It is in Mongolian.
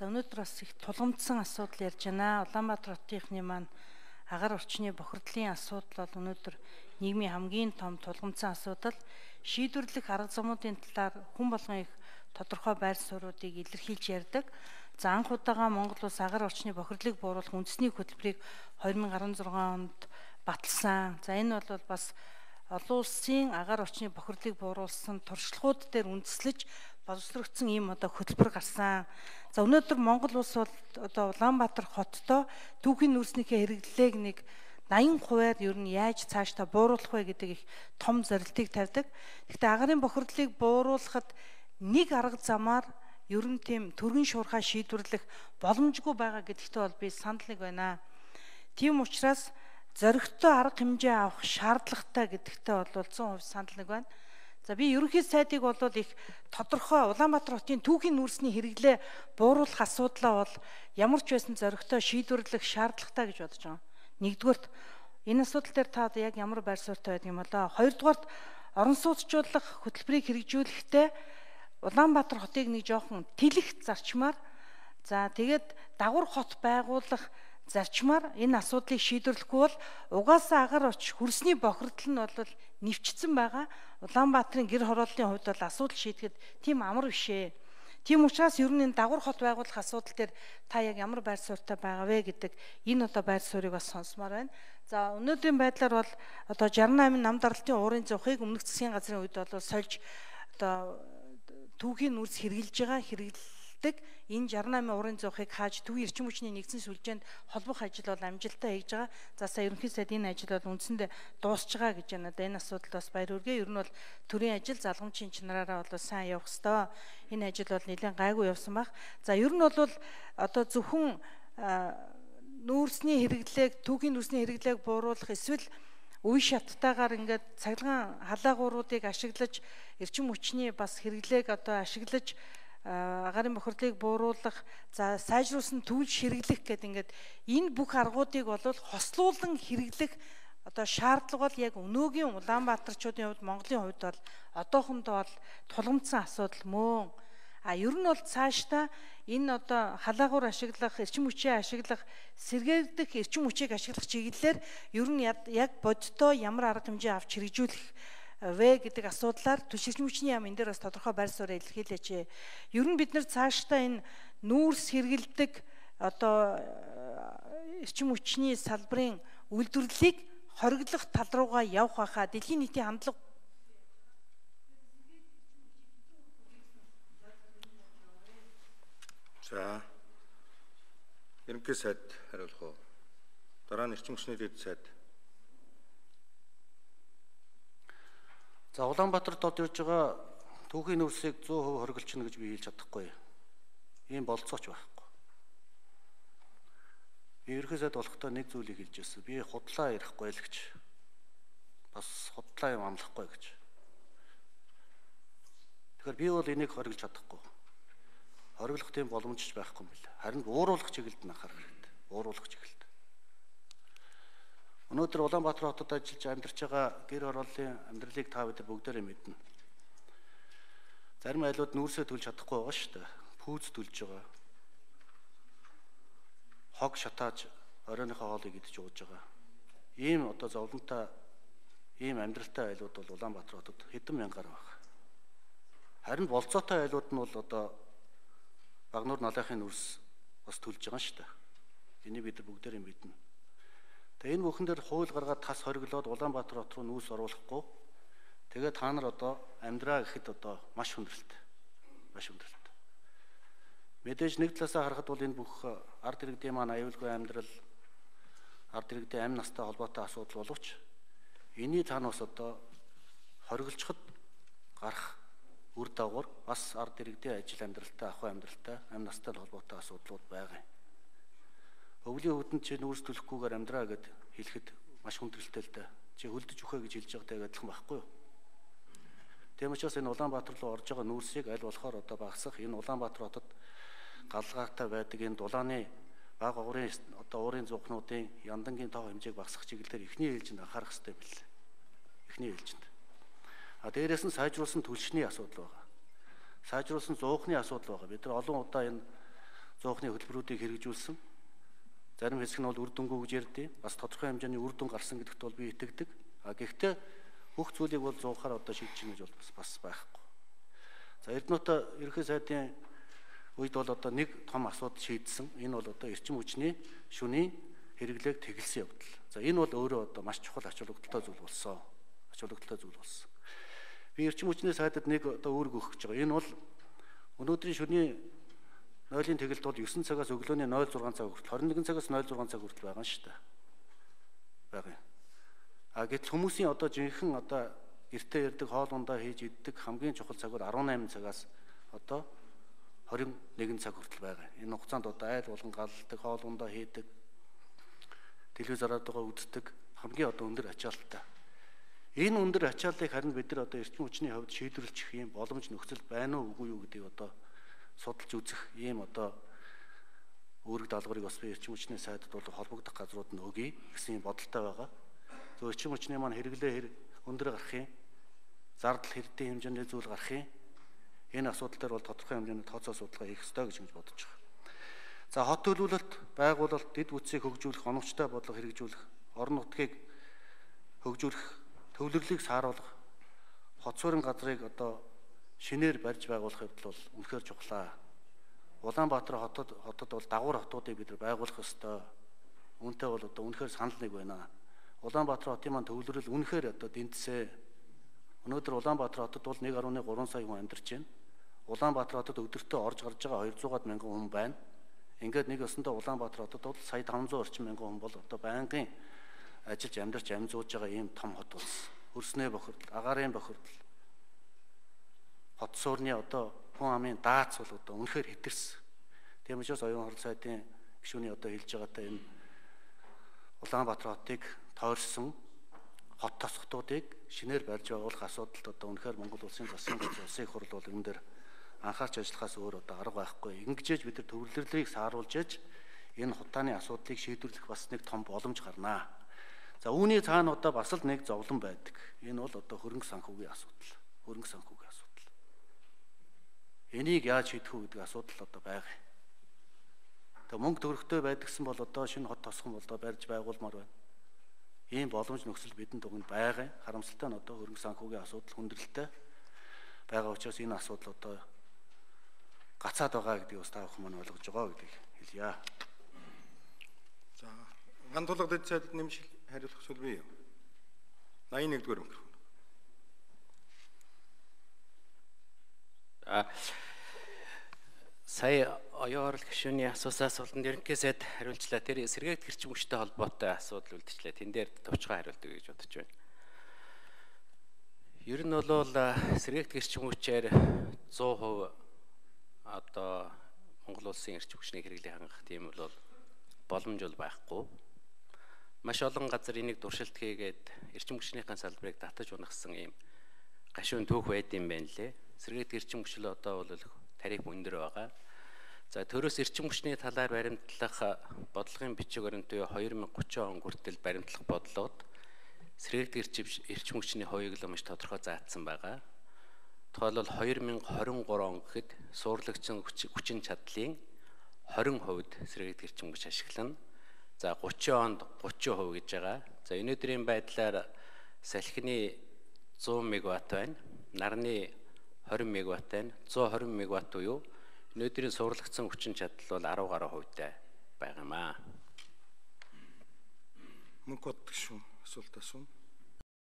За өнөөдөр бас их тулгамдсан асуудал ярьж байна. Улаанбаатар хотынхны маань агаар орчны бохирдлын асуудал бол өнөөдөр нийгмийн хамгийн том тулгамдсан асуудал. Шийдвэрлэх арга замуудын талаар хүн болгон их тодорхой байр суурьуудыг илэрхийлж ярьдаг. За анх удаага Монгол улс агаар орчны бохирдлыг бууруулах үндэсний хөтөлбөрийг 2016 онд баталсан. За энэ бол бас олон улсын агаар орчны бохирдлыг бууруулсан туршлагууд дээр үндэслэж боловсрогдсон ийм хөтөлбөр гарсан. За өнөөдөр Монгол улс бол Улаанбаатар хоттой түүхийн нүүрснийхээ хэрэглээг нэг 80%-аар ер нь яаж цаашдаа бууруулах вэ гэдэг их том зорилтыг тавьдаг. Гэхдээ агарын бохирдлыг бууруулахад нэг арга замаар ер нь тийм төргөн шуурхай шийдвэрлэх боломжгүй байгаа гэдэгтээ бол би санал нэг байна. Тийм учраас зоригтой арга хэмжээ авах шаардлагатай гэдэгтээ бол 100% санал нэг байна. За би ерөнхий сайдыг бол их тодорхой Улаанбаатар хотын түүхийн нүүрсний хэрэглээ бууруулах асуудлаа бол ямар ч байсан зоригтой шийдвэрлэх шаардлагатай гэж бодож байгаа. Нэгдүгээрт энэ асуудал дээр та яг ямар байр суурьтай байдаг юм болоо. Хоёрдугаарт орон сууцчлуулах хөтөлбөрийг хэрэгжүүлэхдээ Улаанбаатар хотыг нэг жоохон тэлэх зарчмаар за тэгээд дагвар хот байгуулах зарчмаар энэ асуудлыг шийдвэрлэхгүй бол угаасаа агаар орч хөрсний бохирдол нь бол нэвчсэн байгаа. Улаанбаатарын гэр хорооллын хувьд бол асуудал шийдэхэд тийм амар биш ээ. Тийм учраас ер нь энэ дагвар хот байгуулах асуудал дээр та яг ямар байр суурьтай байгаа вэ гэдэг энэ байр суурийг бас сонсомоор байна. За өнөөдрийн байдлаар бол 68 нам даралтын уурын зовхыг өмнөх засгийн газрын үед бол сольж түүхийн нүүрс хэрэгжилж байгаа энэ 68 уурын зовхыг хааж төвийн эрчим хүчний нэгдсэн сүлжээнд холбох ажил бол амжилттай хийж байгаа. За сая ерөнхий сайд энэ ажил бол үндсэндээ дуусж байгаа гэж байна. Энэ асуудалд бас баяр хүргэе. Ер нь бол төрийн ажил залгамжийн чинараараа бол сайн явах ёстой. Энэ ажил бол нэлээд гайгүй явсан баг. За ер нь бол зөвхөн нүүрсний хэрэглээг, түүхийн нүүрсний хэрэглээг бууруулах эсвэл үе шаттайгаар ингээд цахилгаан халаагууруудыг ашиглаж эрчим хүчний бас хэрэглээг ашиглаж агарын бохирдлыг бууруулах, за сайжруулсан түүл ширгэлэх гэдэг ингээд энэ бүх аргуудыг бол хослуулан хэрэглэх шаардлага бол яг өнөөгийн Улаанбаатарчуудын хувьд, Монголын хувьд бол одоохондоо бол тулгамдсан асуудал мөн. Ер нь бол цаашдаа энэ халаагуур ашиглах, эрчим хүчээ ашиглах, сэргээгдэх эрчим хүчийг ашиглах чиглэлээр ер нь яг бодиттой ямар арга хэмжээ авч хэрэгжүүлэх вэ гэдэг асуудлаар түшигч хүчний яам энэ дээр бас тодорхой байр суурь илэрхийлээч. Ер нь бид нар цаашдаа энэ нүүрс хэрэгэлдэг эрчим хүчний салбарын үйлдвэрлэлийг хориглох тал руугаа явах байхаа дэлхийн нийтийн хандлага. За ерөнхий сайд хариулах уу? Дараа нь эрчим хүчний дэд сайд. За Улаанбаатарт ирж байгаа түүхийн нүүрсийг 100% хориглочихно гэж би хэлж чадахгүй. Ийм болцооч байхгүй. Би ерөнхий сайд болохдоо нэг зүйлийг хэлж байсан. Би худлаа ярихгүй л гэж. Бас худлаа юм амлахгүй гэж. Тэгэхээр би бол энийг хориглож чадахгүй. Хориглох тийм боломжч байхгүй юм байна. Харин бууруулах чиглэлд нь анхаарах хэрэгтэй. Бууруулах чиглэлд. Өнөөдөр Улаанбаатар хотод ажиллаж амьдарч байгаа гэр хорооллын амьдралыг та бид бүгдээрээ мэднэ. Зарим айлууд нүүрсээ төлж чадахгүй байгаа шүү дээ. Пүүз төлж байгаа. Хог шатааж оройныхоо хоолыг идэж ууж байгаа. Ийм зовлонтой, ийм амьдралтай айлууд бол Улаанбаатар хотод хэдэн мянгаар байна. Харин болцоотой айлууд нь бол Багнуур налахын нүүрс бас төлж байгаа шүү дээ. Энийг бид бүгдээрээ мэднэ. Тэгээ энэ бүхэн дээр хууль гаргаад тас хориглоод Улаанбаатар хот руу нүүрс оруулахгүй. Тэгээд та нар амьдраа гэхэд маш хүндрэлтэй. Маш хүндрэлтэй. Мэдээж нэг талаасаа харахад бол энэ бүх ард иргэдийн маань аюулгүй амьдрал, ард иргэдийн амь настай холбоотой асуудал боловч энэний цаанаас хориглоход гарах үр дагавар бас ард иргэдийн ажил амьдралтай, ахуй амьдралтай, амь настай холбоотой асуудлууд байгаа юм. Өвлийн хөвдөнд чи нүүрс төлөхгүйгээр амьдраа гэд хэлэхэд маш хүндрэлтэй л дээ. Чи хөлдөж өгөхэ гэж хэлж байгаатай адилхан байхгүй юу? Тийм учраас энэ Улаанбаатар руу орж байгаа нүүрсийг аль болохоор багасгах, энэ Улаанбаатар хотод галгаатай байдаг энэ дулааны бага уурын зуухнуудын яндангийн тоо хэмжээг багасгах чиглэлээр эхний ээлжинд анхаарах хэрэгтэй билээ. Эхний ээлжинд. Дээрээс нь сайжруулсан түлшний асуудал байгаа. Сайжруулсан зуухны асуудал байгаа. Бид нар олон удаа энэ зоохны хөтөлбөрүүдийг хэрэгжүүлсэн. Зарим хэсэг нь бол үр дүнгүй гэж ярьдیں۔ Бас тодорхой хэмжээний үр дүн гарсан гэдэгт бол би итгэдэг. Гэхдээ бүх зүйлийг бол 100%-аар одоо шийдэж чинь гэж бас байхгүй. За Эрдэнэт ерөнхий сайдын үед бол одоо нэг том асуудал шийдсэн. Энэ бол одоо эрчим хүчний шөнийн хэрэглээг тэглэсэн явдал. За энэ бол өөрөө одоо маш чухал ач холбогдолтой зүйл болсон. Би эрчим хүчний сайдад нэг одоо үүрэг өгөх гэж байгаа. Энэ бол өнөөдрийн шөнийн нойлын тэгэлт бол 9 цагаас өглөөний 06 цаг хүртэл 21 цагаас 06 цаг хүртэл байгаа шүү дээ. Байгаа. Гэтэл хүмүүсийн одоо жинхэнэ одоо гэртээ ярддаг, хоол ундаа хийж иддэг хамгийн чухал цаг бол 18 цагаас одоо 21 цаг хүртэл байгаа. Энэ хугацаанд одоо айл болгон галдаг, хоол ундаа хийдэг, телевизороор байгаа үздэг хамгийн одоо өндөр ачаалттай. Энэ өндөр ачааллыг харин бид нар одоо эрчим хүчний хувьд шийдвэрлэх юм боломж нөхцөл байна уу үгүй юу гэдгийг одоо судалж үзэх ийм одоо үүрэг даалгаврыг бас би эрчим хүчний сайдд бол холбогдох газрууд нь өгье гэсэн бодолтой байгаа. Зөв эрчим хүчний маань хэрэглээ өндөр гарах юм, зардал хэрдийн хэмжээний зүйл гарах юм. Энэ асуудал дээр бол тодорхой хэмжээний тооцоо судалгаа хийх ёстой гэж бодож байгаа. За хот төлөвлөлт байгуулалт дэд бүтцийг хөгжүүлэх, оновчтой бодлого хэрэгжүүлэх, орон нутгийг хөгжүүлэх, төвлөрлийг сааруулах, хот суурин газрыг одоо шинээр барьж байгуулах хэвдэл бол үнэхээр чухлаа. Улаанбаатар хотод бол дагуур хотуудыг бид байгуулах ёстой. Үүнтэй бол одоо үнэхээр санал нэг байна. Улаанбаатар хотын маань төвлөрөл үнэхээр одоо дэнтсэ. Өнөөдөр Улаанбаатар хотод бол 1.3 сая хүн амьдарч байна. Улаанбаатар хотод өдөртөө орж гарч байгаа 200 мянган хүн байна. Ингээд нэг өсөндөө Улаанбаатар хотод бол сая 500 орчим мянган хүн бол одоо байнгын ажиллаж амьдарч амьзууж байгаа ийм том хот улс. Хөрснөө бохирдол, агаарын бохирдол, хот суурны одоо хүн амын даац бол одоо үнэхээр хэтэрсэн. Тийм учраас оюун хорол сайдын гишүүний одоо хэлж байгаатай энэ Улаанбаатар хотыг тойрсон хот тосготуудыг шинээр барьж байгуулах асуудалд одоо үнэхээр Монгол улсын засгийн газрын улсын их хурл бол энэ дээр анхаарч ажиллахаас өөр одоо арга байхгүй. Ингэжээж бид нар төвлөрлийг сааруулж ээж энэ хутааны асуудлыг шийдвэрлэх бас нэг том боломж гарнаа. За үүний цаана одоо бас л нэг зовлон байдаг. Энэ бол одоо хөрөнгө санхүүгийн асуудал. Энийг яаж шийдэх үү гэдэг асуудал одоо байгаа. Тэгээ мөнгө төгрөгтэй байдагсан бол одоо шинэ хот тосгон бол барьж байгуулмаар байна. Ийм боломж нөхцөл бидэнд өгнө байгаа. Харамсалтай нь одоо хөрөнгө санхүүгийн асуудал хүндрэлтэй байгаа учраас энэ асуудал одоо гацаад байгаа гэдгийг бас та бүхэн маань ойлгож байгаа гэдгийг хэлье. За ган тулга дэд сайдад нэмшил хариулах зүйл бий юу? 81-р микрофон. Сая оюун хорол гишүүний асуусан асуултанд ерөнхий сайд хариулчлаа. Тэр сэргээгт гэрчим хүчтэй холбоотой асуудал үлдчихлээ. Тэн дээр товчхон хариулдаг гэж бодож байна. Ер нь бол сэргээгт гэрчим хүчээр 100% одоо Монгол улсын эрчим хүчнийг хэрэглээ хангах тийм бол боломж бол байхгүй. Маш олон газар энийг туршилт хийгээд эрчим хүчнийхэн салбарыг татаж унахсан ийм гашуун түүх байд юм байна лээ. Сэргээгт гэрчим хүч л одоо бол тарих өндөр байгаа. За төрөөс эрчим хүчний талаар баримтлах бодлогын бичиг баримт буюу 2030 он хүртэл баримтлах бодлогод сэргээгт эрчим хүчний хувийг л маш тодорхой заасан байгаа. Тухайлбал 2023 он гэхэд суурлагчин хүчин чадлын 20% сэргээгт эрчим хүч ашиглана. За 30 онд 30% гэж байгаа. За өнөөдрийн байдлаар салхины 100 мегаватт байна. Нарны 20 мегаватт байна. 120 мегаватт буюу өнөөдрийн суурлагцсан хүчин чадал бол 10 гаруй хувьтай байгаа юм аа. Мөнгө боддог шүү. Асуулт асууна.